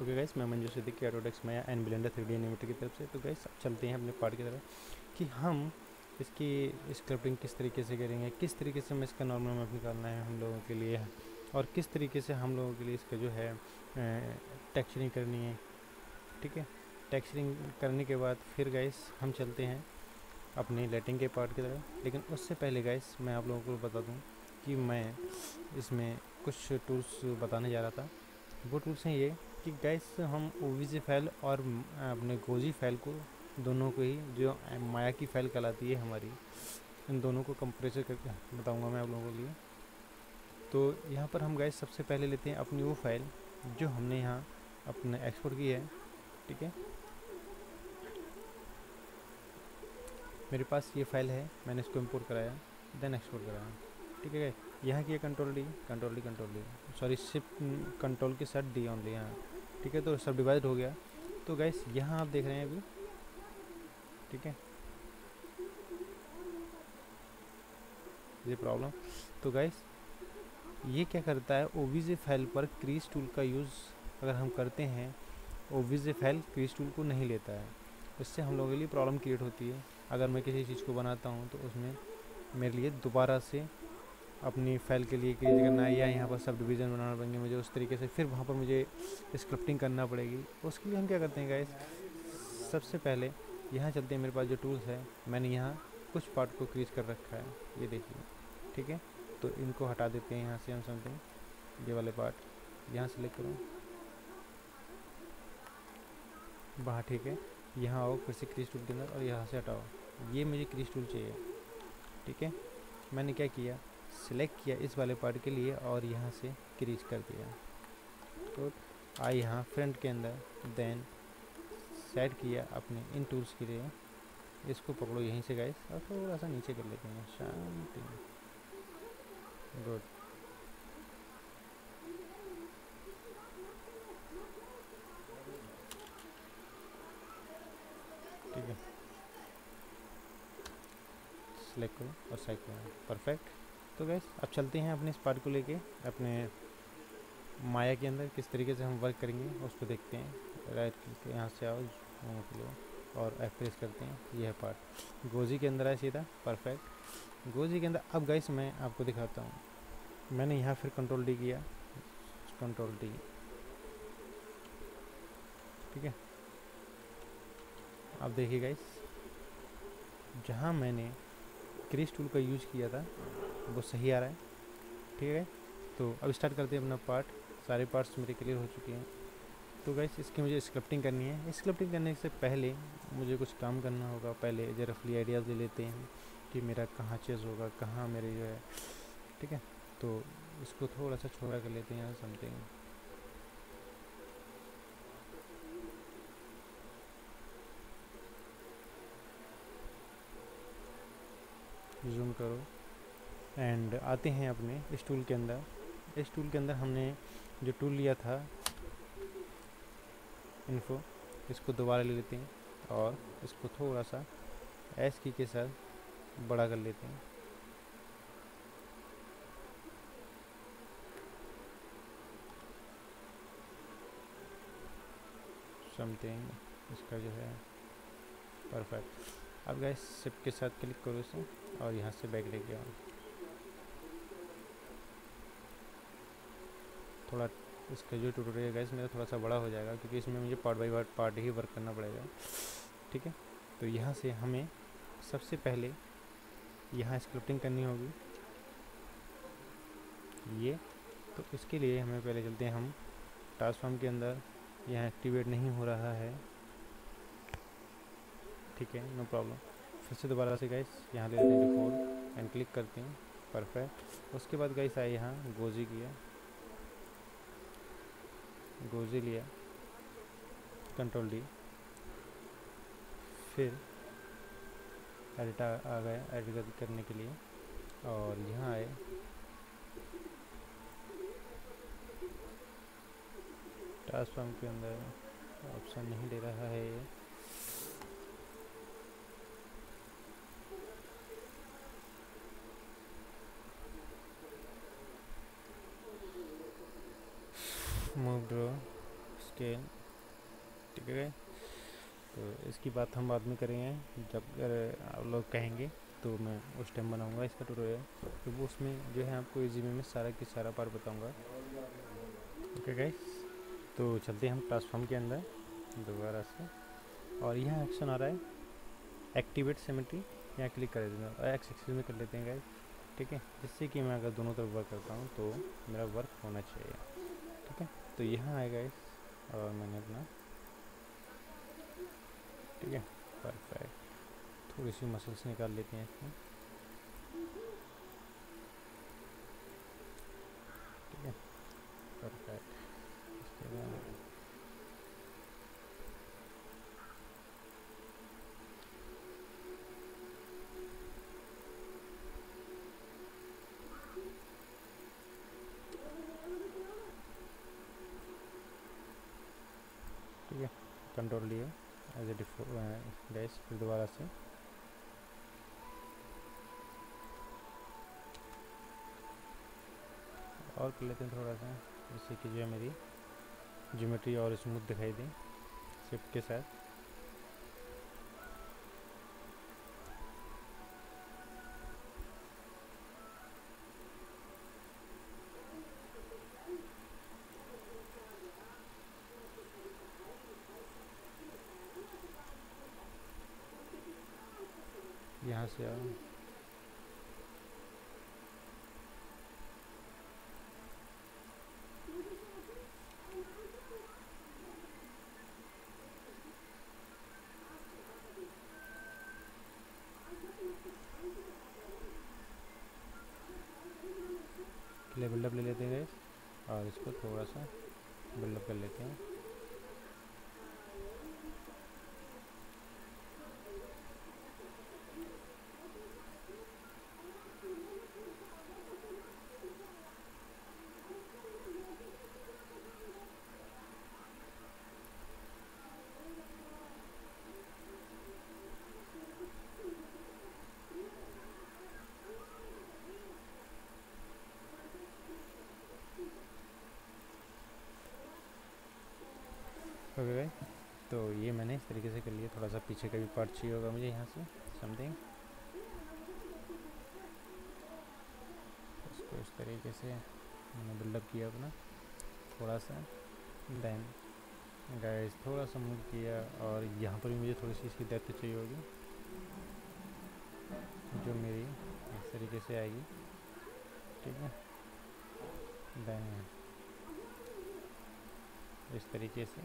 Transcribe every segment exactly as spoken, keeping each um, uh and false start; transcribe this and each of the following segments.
Okay guys, मैं Manju Siddiqui Autodesk Maya and Blender three D animator की तरफ से। तो गाइस अब चलते हैं अपने पार्ट की तरफ कि हम इसकी स्क्रप्टिंग किस तरीके से करेंगे, किस तरीके से हमें इसका नॉर्मल मैप निकालना है हम लोगों के लिए, और किस तरीके से हम लोगों के लिए इसका जो है टेक्सचरिंग करनी है। ठीक है, टेक्सचरिंग करने के बाद फिर गाइस हम चलते हैं अपनी लाइटिंग के पार्ट की तरफ। लेकिन उससे पहले गाइस मैं आप लोगों को बता दूं कि मैं इसमें कुछ टूल्स बताने जा रहा था। वो टूल्स हैं ये कि गाइस हम ओवीजी फाइल और अपने गोजी फाइल को दोनों को ही, जो माया की फाइल कहलाती है हमारी, इन दोनों को कंप्रेसर करके बताऊंगा मैं आप लोगों के लिए। तो यहाँ पर हम गाइस सबसे पहले लेते हैं अपनी वो फाइल जो हमने यहाँ अपने एक्सपोर्ट की है। ठीक है, मेरे पास ये फाइल है, मैंने इसको इंपोर्ट कराया, देन एक्सपोर्ट कराया। ठीक है, यहाँ की control D control D control D sorry shift control के साथ डी ओनली यहाँ। ठीक है, तो सब डिवाइड हो गया। तो गाइस यहाँ आप देख रहे हैं अभी, ठीक है, ये प्रॉब्लम। तो गाइस ये क्या करता है, ओवीजे फाइल पर क्रीज टूल का यूज़ अगर हम करते हैं, ओवीजे फाइल क्रीज टूल को नहीं लेता है। इससे हम लोगों के लिए प्रॉब्लम क्रिएट होती है। अगर मैं किसी चीज़ को बनाता हूँ तो उसमें मेरे लिए दोबारा से अपनी फाइल के लिए क्रिएट करना है, या यहाँ पर सब डिवीज़न बनाना पड़ेंगे मुझे, उस तरीके से फिर वहाँ पर मुझे स्क्रिप्टिंग करना पड़ेगी। उसके लिए हम क्या करते हैं गाइस, सबसे पहले यहाँ चलते हैं। मेरे पास जो टूल्स है, मैंने यहाँ कुछ पार्ट को क्रीज कर रखा है, ये देखिए। ठीक है, तो इनको हटा देते हैं यहाँ से हम समथिंग, ये वाले पार्ट यहाँ सेलेक्ट करूँ बाहर। ठीक है, यहाँ आओ फिर से क्रीज टूल के अंदर और यहाँ से हटाओ, ये मुझे क्रीज टूल चाहिए। ठीक है, मैंने क्या किया, सिलेक्ट किया इस वाले पार्ट के लिए और यहाँ से क्रीज कर दिया। तो आई यहाँ फ्रंट के अंदर, देन सेट किया अपने इन टूल्स के लिए, इसको पकड़ो यहीं से गाइस और थोड़ा सा नीचे कर लेते हैं, शांति। गुड, ठीक है, सेलेक्ट करो और सेट करो, परफेक्ट। तो गैस अब चलते हैं अपने इस पार्ट को लेके अपने माया के अंदर किस तरीके से हम वर्क करेंगे उसको देखते हैं। राइट क्लिक यहाँ से आओ और एफ प्रेस करते हैं, यह है पार्ट। गोजी के अंदर आए सीधा, परफेक्ट। गोजी के अंदर अब गाइस मैं आपको दिखाता हूँ। मैंने यहाँ फिर कंट्रोल डी किया, कंट्रोल डी, ठीक है। अब देखिए गाइस, जहाँ मैंने क्रीज टूल का यूज किया था वो सही आ रहा है। ठीक है, तो अब स्टार्ट करते हैं अपना पार्ट। सारे पार्ट्स मेरे क्लियर हो चुके हैं। तो गाइस इसकी मुझे स्क्रप्टिंग करनी है। स्क्रप्टिंग करने से पहले मुझे कुछ काम करना होगा। पहले जो रफली आइडियाज़ ले लेते हैं कि मेरा कहाँ चेज़ होगा, कहाँ मेरे जो है, ठीक है। तो इसको थोड़ा सा छोटा कर लेते हैं यहाँ समथिंग, जूम करो एंड आते हैं अपने इस टूल के अंदर। इस टूल के अंदर हमने जो टूल लिया था इन्फो, इसको दोबारा ले लेते हैं और इसको थोड़ा सा एस की के साथ बड़ा कर लेते हैं। समथिंग इसका जो है परफेक्ट। अब गाइस शिफ्ट के साथ क्लिक करो इसे और यहाँ से बैक लेके आओ। थोड़ा इसका जो ट्यूटोरियल है गाइस मेरा थोड़ा सा बड़ा हो जाएगा क्योंकि इसमें मुझे पार्ट बाई पार्ट पार्ट ही वर्क करना पड़ेगा। ठीक है, तो यहाँ से हमें सबसे पहले यहाँ स्क्रिप्टिंग करनी होगी ये। तो इसके लिए हमें पहले चलते हैं हम ट्रांसफॉर्म के अंदर। यहाँ एक्टिवेट नहीं हो रहा है, ठीक है, नो प्रॉब्लम। फिर से दोबारा से गाइस यहाँ ले लेते हैं डिफॉल्ट एंड क्लिक करते हैं, परफेक्ट। उसके बाद गाइस आए यहाँ गोजी किया, गोजी लिया, कंट्रोल डी, फिर एडिट आ गया एडिट करने के लिए और यहाँ आए ट्रांसफॉर्म के अंदर ऑप्शन नहीं दे रहा है ये, मूव ड्रॉ स्केल, ठीक है। तो इसकी बात हम बाद में करेंगे, जब आप लोग कहेंगे तो मैं उस टाइम बनाऊंगा इसका ट्यूटोरियल, तो वो उसमें जो है आपको इजी वे में सारा की सारा पार्ट बताऊंगा। ओके गाइस, तो चलते हैं हम ट्रांसफॉर्म के अंदर दोबारा से, और यहाँ एक्शन आ रहा है एक्टिवेट सिमेट्री, यहाँ क्लिक कर देना और एक्स एक्सिस में कर लेते हैं गाइस, ठीक है, जिससे कि मैं अगर दोनों तरफ वर्क करता हूँ तो मेरा वर्क होना चाहिए, ठीक है। तो यहाँ आएगा इस, और मैंने अपना, ठीक है, परफेक्ट। थोड़ी सी मसल्स निकाल लेते हैं इसमें, ठीक है, परफेक्ट। इसके बाद ठीक है, कंट्रोल लिए एज ए डिफॉल्ट गैस, फिर दोबारा से और कर लेते हैं थोड़ा सा, जिससे कि जो है मेरी ज्योमेट्री और स्मूथ दिखाई दे शिफ्ट के साथ। यहाँ से आओ, ले बिल्डअप ले लेते हैं गाइस, और इसको थोड़ा सा बिल्डअप कर लेते हैं। ओके भाई, तो ये मैंने इस तरीके से कर लिया। थोड़ा सा पीछे का भी पार्ट चाहिए होगा मुझे यहाँ से समथिंग, इसको इस तरीके से मैंने बिल्डअप किया अपना थोड़ा सा, देन गाइस थोड़ा सा मूव किया, और यहाँ पर भी मुझे थोड़ी सी इसकी डेप्थ चाहिए होगी, जो मेरी इस तरीके से आएगी, ठीक है। देन इस तरीके से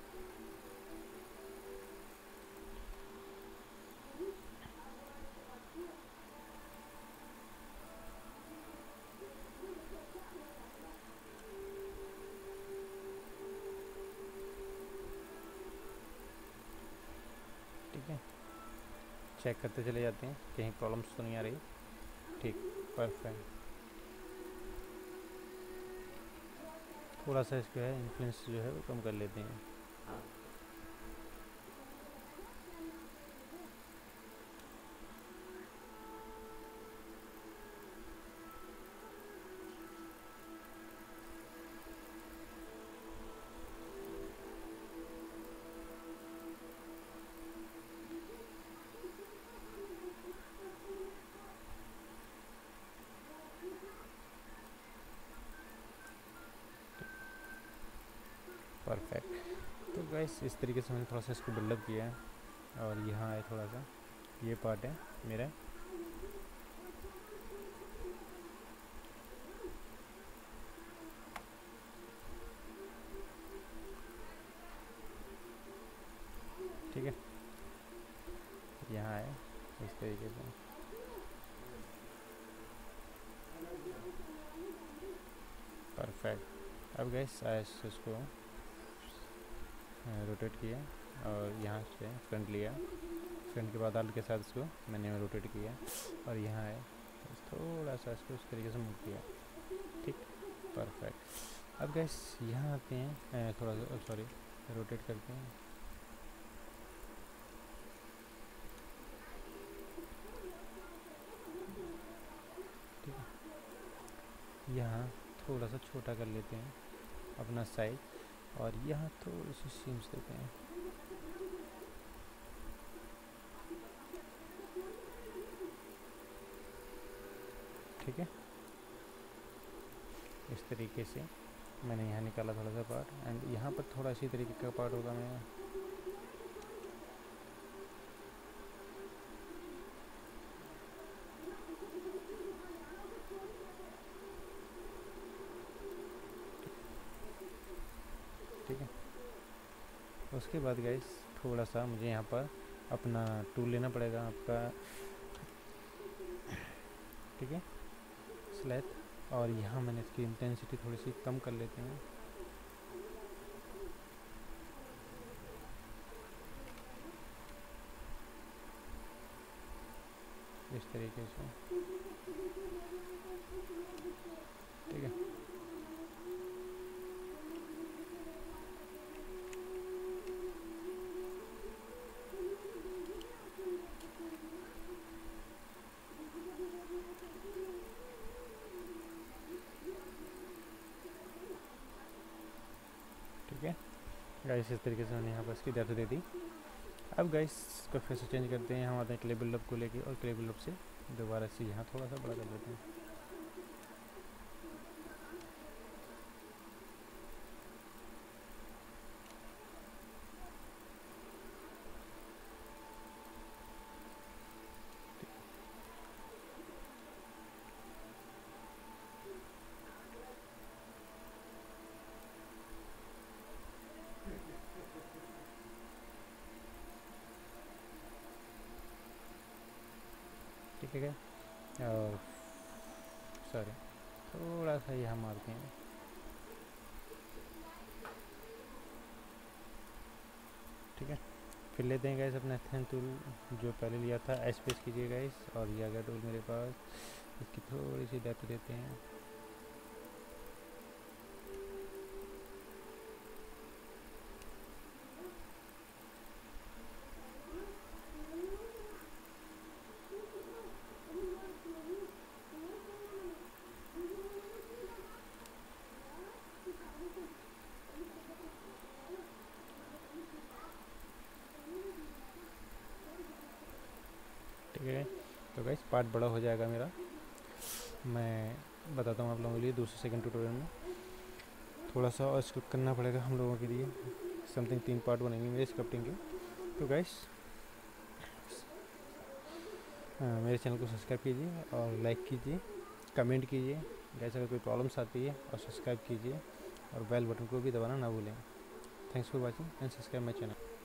चेक करते चले जाते हैं कहीं प्रॉब्लम्स तो नहीं आ रही, ठीक, परफेक्ट। थोड़ा सा इसका है इन्फ्लुएंस जो है वो कम कर लेते हैं, परफेक्ट। तो गाइस इस तरीके से मैंने थोड़ा सा इसको बिल्डअप किया है, और यहाँ है थोड़ा सा ये पार्ट है मेरा, ठीक है, यहाँ है इस तरीके से, परफेक्ट। अब गाइस इसको रोटेट किया, और यहाँ से फ्रंट लिया, फ्रंट के बाद आर्ट के साथ इसको मैंने रोटेट किया, और यहाँ है थोड़ा सा इसको इस तरीके से मूव किया, ठीक, परफेक्ट। अब गाइस यहाँ आते हैं, थोड़ा सा सॉरी रोटेट करते हैं, ठीक है, यहाँ थोड़ा सा छोटा कर लेते हैं अपना साइज, और यहाँ थोड़ी सी सीम्स देते हैं। ठीक है, इस तरीके से मैंने यहाँ निकाला थोड़ा सा पार्ट, एंड यहाँ पर थोड़ा इसी तरीके का पार्ट होगा मेरा। ठीक है, उसके बाद गाइस थोड़ा सा मुझे यहाँ पर अपना टूल लेना पड़ेगा आपका, ठीक है, स्लैथ, और यहाँ मैंने इसकी इंटेंसिटी थोड़ी सी कम कर लेते हैं। इस तरीके से, ठीक है। ठीक है गाइस, इस तरीके से मैंने यहाँ पर इसकी डेप्थ दे दी। अब गाइस इसको फिर से चेंज करते हैं हम, आते हैं क्ले बिल्डअप को लेके, और क्ले बिल्डअप से दोबारा से यहाँ थोड़ा सा बड़ा कर लेते हैं। ठीक है, और सॉरी थोड़ा सा यहाँ मारते हैं। ठीक है, फिर लेते हैं गाइस अपना थेन टूल जो पहले लिया था, एस पेस कीजिए गाइस, और ये आ गया टूल मेरे पास। इसकी थोड़ी सी डेप्थ देते हैं। ठीक है, तो गाइस पार्ट बड़ा हो जाएगा मेरा, मैं बताता हूँ आप लोगों के लिए दूसरे सेकंड ट्यूटोरियल में। थोड़ा सा और स्क्रिप्ट करना पड़ेगा हम लोगों के लिए, समथिंग तीन पार्ट बनेंगे मेरे स्क्रिप्टिंग के। तो गाइस मेरे चैनल को सब्सक्राइब कीजिए और लाइक कीजिए, कमेंट कीजिए गाइस, अगर कोई प्रॉब्लम्स आती है, और सब्सक्राइब कीजिए और बेल बटन को भी दबाना ना भूलें। Thanks for watching and subscribe my channel.